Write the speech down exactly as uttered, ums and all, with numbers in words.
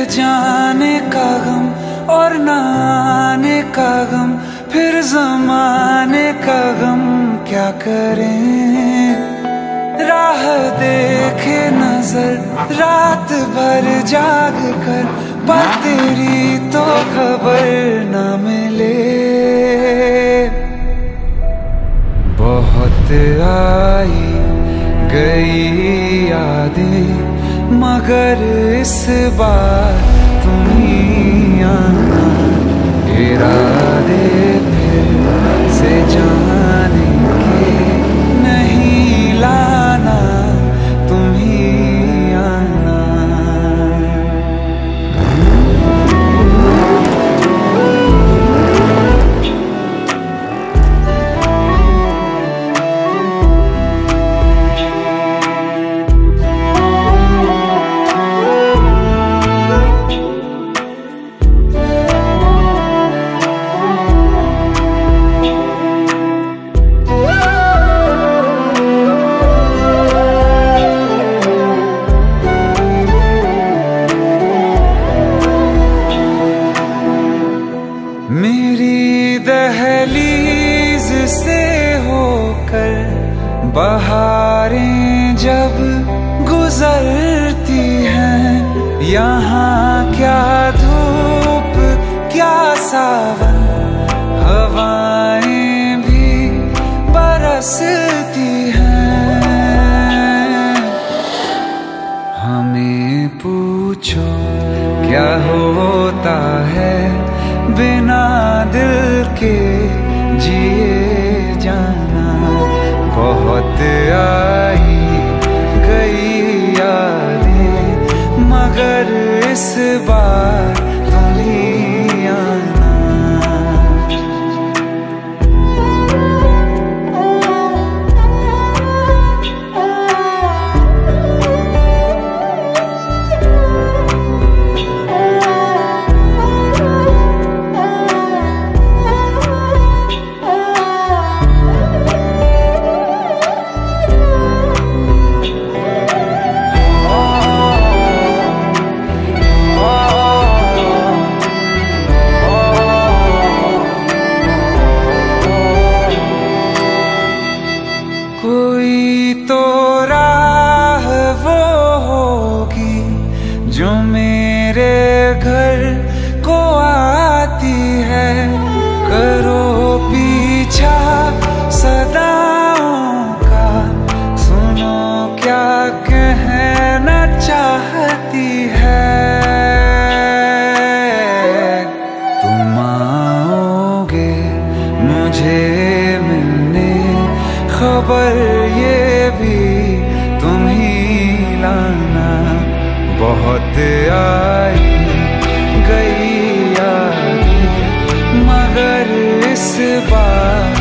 जाने का गम और ना आने का गम, फिर जमाने का गम क्या करें। राह देखे नजर रात भर जाग कर, पर तेरी तो खबर न मिले। बहुत आई गई यादें, मगर इस बार तुम ही आना। इरादे फिर से जाने के नहीं लाना, तुम ही आना। मेरी दहलीज से होकर बहारें जब गुजरती हैं, यहाँ क्या धूप क्या सावन, हवाएं भी बरसती हैं। हमें पूछो क्या होता है बिना दिल के जिए जाना। बहुत आई गई यादें, मगर इस बार तुम ही आना। कोई तो राह वो होगी जो मेरे घर को आती है। करो पीछा सदाओं का, सुनो क्या कहना चाहती है। तुम आओगे मुझे मिलने, खबर ये भी तुम ही लाना। बहुत आई गई यादें, मगर इस बार